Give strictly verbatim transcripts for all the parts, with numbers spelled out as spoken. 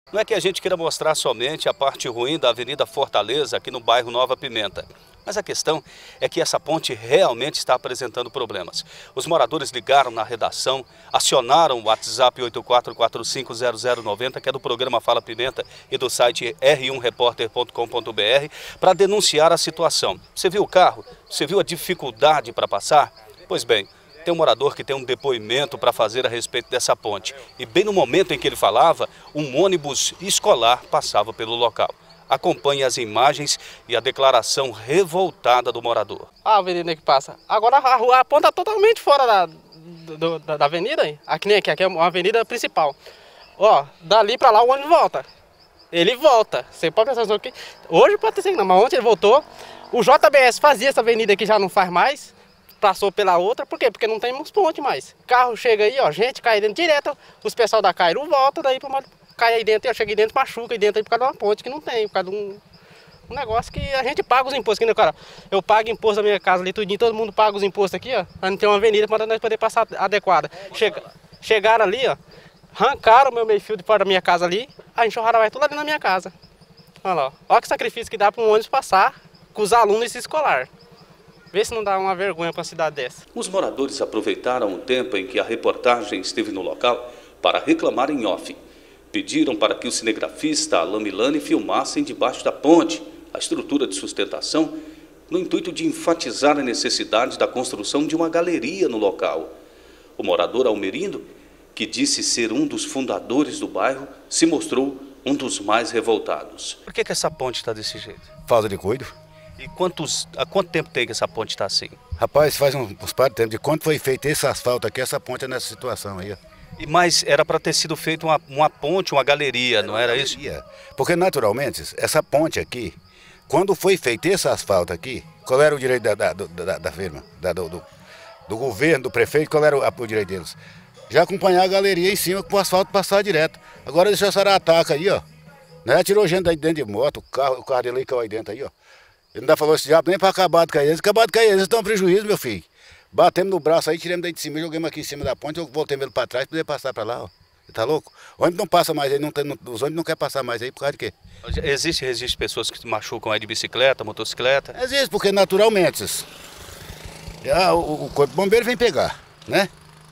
Não é que a gente queira mostrar somente a parte ruim da Avenida Fortaleza, aqui no bairro Nova Pimenta. Mas a questão é que essa ponte realmente está apresentando problemas. Os moradores ligaram na redação, acionaram o WhatsApp oito quatro quatro cinco zero zero nove zero, que é do programa Fala Pimenta e do site r um repórter ponto com ponto br, para denunciar a situação. Você viu o carro? Você viu a dificuldade para passar? Pois bem, tem um morador que tem um depoimento para fazer a respeito dessa ponte. E bem no momento em que ele falava, um ônibus escolar passava pelo local. Acompanhe as imagens e a declaração revoltada do morador. A avenida que passa. Agora a rua, a ponta totalmente fora da, do, da, da avenida. Aqui nem aqui, aqui é uma avenida principal. Ó, dali para lá o ônibus volta. Ele volta. Você pode pensar aqui. Hoje pode ter sido, não, mas ontem ele voltou. O J B S fazia essa avenida aqui, já não faz mais. Passou pela outra, por quê? Porque não temos ponte mais. Carro chega aí, ó, gente cai dentro direto, os pessoal da Cairo volta, daí para cai aí dentro, eu cheguei dentro, machuca aí dentro aí por causa de uma ponte que não tem, por causa de um, um negócio que a gente paga os impostos, que, né, cara? Eu pago imposto da minha casa ali, tudinho, todo mundo paga os impostos aqui, ó, pra não ter uma avenida para nós poder passar adequada. Chega, chegaram ali, ó, arrancaram o meu meio-fio de fora da minha casa ali, a enxurrada vai tudo ali na minha casa. Olha lá, ó, olha que sacrifício que dá para um ônibus passar com os alunos e escolar. Vê se não dá uma vergonha para uma cidade dessa. Os moradores aproveitaram o tempo em que a reportagem esteve no local para reclamar em off. Pediram para que o cinegrafista Alain Milani filmassem debaixo da ponte a estrutura de sustentação, no intuito de enfatizar a necessidade da construção de uma galeria no local. O morador Almerindo, que disse ser um dos fundadores do bairro, se mostrou um dos mais revoltados. Por que que essa ponte está desse jeito? Falta de cuido. E quantos, há quanto tempo tem que essa ponte está assim? Rapaz, faz uns, uns par de tempo. De quanto foi feito esse asfalto aqui, essa ponte é nessa situação aí, ó. E mais era para ter sido feita uma, uma ponte, uma galeria, era não uma era galeria. isso? Porque naturalmente, essa ponte aqui, quando foi feito esse asfalto aqui, qual era o direito da, da, da, da firma, da, do, do, do governo, do prefeito, qual era o, o direito deles? Já acompanhar a galeria em cima para o asfalto passar direto. Agora deixou essa ataca aí, ó. Né? Tirou gente aí dentro de moto, o carro, o carro dele aí caiu aí dentro aí, ó. Ele ainda falou esse diabo nem para acabar de cair. Acabar de cair, eles estão prejuízo, meu filho. Batemos no braço aí, tiramos daí de cima, joguemos aqui em cima da ponte, eu voltei ele para trás para poder passar para lá, ó. Você tá louco? O ônibus não passa mais aí, não tem, não, os ônibus não querem passar mais aí por causa de quê? Existe, existe pessoas que se machucam aí de bicicleta, motocicleta? Existe, porque naturalmente já, o, o corpo bombeiro vem pegar, né?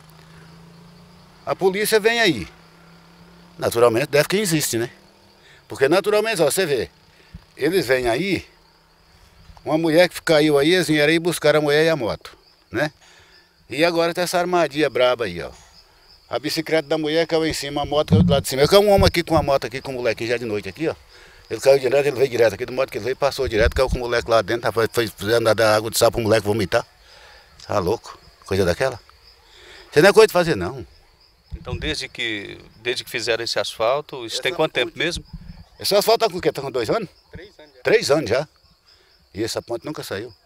A polícia vem aí. Naturalmente deve que existe, né? Porque naturalmente, ó, você vê, eles vêm aí, uma mulher que caiu aí, eles vieram aí buscar a mulher e a moto, né? E agora tem essa armadilha braba aí, ó. A bicicleta da mulher caiu em cima, a moto caiu do lado de cima. Eu caiu um homem aqui com a moto aqui, com o moleque já de noite aqui, ó. Ele caiu direto, ele veio direto aqui do moto que ele veio, passou direto, caiu com o moleque lá dentro, foi, foi fazendo da água de sal pro moleque vomitar. Tá louco? Coisa daquela? Isso não é coisa de fazer, não. Então desde que, desde que fizeram esse asfalto, isso essa tem quanto tempo mesmo? Esse asfalto tá com o quê? Tá com dois anos? Três anos já. Três anos já. E essa ponte nunca saiu.